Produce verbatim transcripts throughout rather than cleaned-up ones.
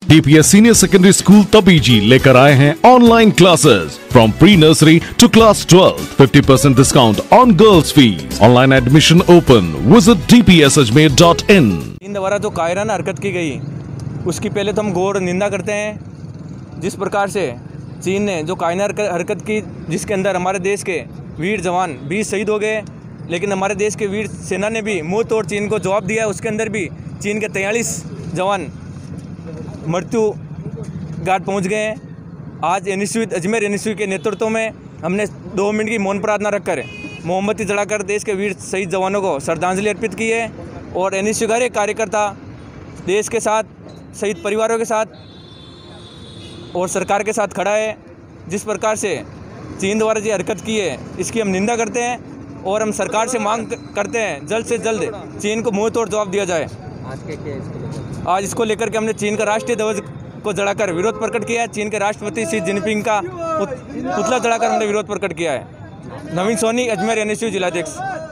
DPS senior secondary school तबीजी लेकर आए हैं online classes from pre nursery to class twelve. Fifty percent discount on girls fees. Online admission open. Visit D P S Ajmer dot in. इन द्वारा जो कायराना हरकत की गई उसकी पहले तो हम घोर निंदा करते हैं। जिस प्रकार से चीन ने जो कायराना हरकत की, जिसके अंदर हमारे देश के वीर जवान बीस शहीद हो गए, लेकिन हमारे देश के वीर सेना ने भी मुंह तोड़ चीन को जवाब दिया। उसके अंदर भी चीन के तैंतालीस जवान मृत्यु घाट पहुंच गए हैं। आज एनएसयू अजमेर एनएसयू के नेतृत्व में हमने दो मिनट की मौन प्रार्थना रखकर मोमबत्ती जलाकर देश के वीर शहीद जवानों को श्रद्धांजलि अर्पित की है। और एनएसयू का हर एक कार्यकर्ता देश के साथ, शहीद परिवारों के साथ और सरकार के साथ खड़ा है। जिस प्रकार से चीन द्वारा जो हरकत की है इसकी हम निंदा करते हैं और हम सरकार से मांग करते हैं जल्द से जल्द चीन को मुंह तोड़ जवाब दिया जाए। आज के क्या इसको लेकर आज इसको लेकर के हमने चीन का राष्ट्रीय ध्वज को जलाकर विरोध प्रकट किया है। चीन के राष्ट्रपति शी जिनपिंग का पुतला जलाकर हमने विरोध प्रकट किया है। नवीन सोनी, अजमेर एनएसयू जिलाध्यक्ष।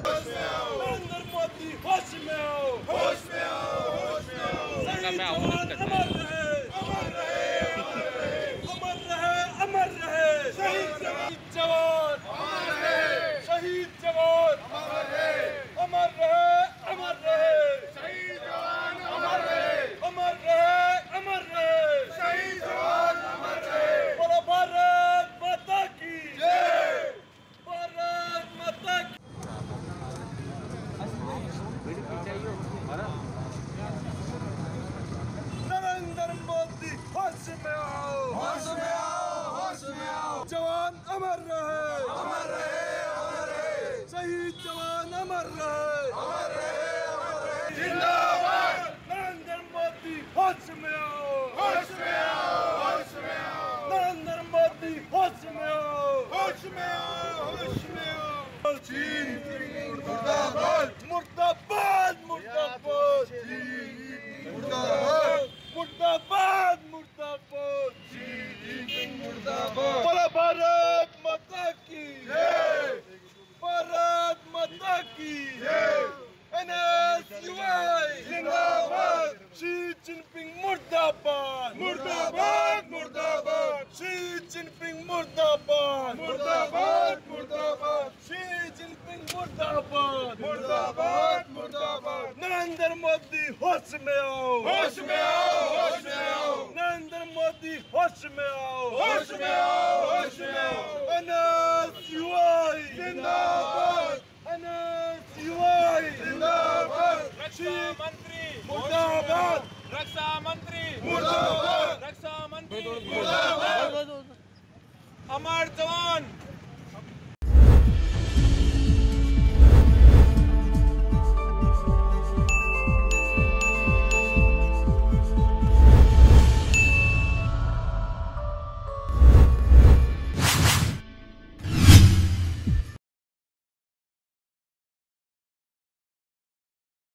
नरेंद्र मोदी होश में आओ, होश में आओ, होश में आओ। जवान अमर रहे, अमर रहे, अमर रहे। शहीद जवान अमर रहे, अमर रहे, अमर रहे। जिंदाबाद। नरेंद्र मोदी होश में आओ, होश में आओ, होश में आओ। नरेंद्र मोदी होश में आओ, होश में आओ, होश में आओ। चीन मुर्दाबाद, मुर्दाबाद, मुर्दाबाद। चीन मुर्दाबाद, मुर्दाबाद, मुर्दाबाद। चीन मुर्दाबाद। बोलो भारत माता की जय, भारत माता की जय। एनएसयूआई जिंदाबाद। शी जिनपिंग मुर्दाबाद, मुर्दाबाद, मुर्दाबाद। शी जिनपिंग मुर्दाबाद, मुर्दाबाद, मुर्दाबाद। शी जिनपिंग मुर्दाबाद, मुर्दाबाद, मुर्दाबाद। नरेंद्र मोदी होश में आओ, होश में आओ, होश में आओ। नरेंद्र मोदी होश में आओ, होश में आओ, होश में आओ। एनएसयूआई जिंदाबाद, एनएसयूआई जिंदाबाद। रक्षा मंत्री मुर्दाबाद, रक्षा मंत्री मुर्दाबाद, रक्षा मंत्री मुर्दाबाद। अमर जवान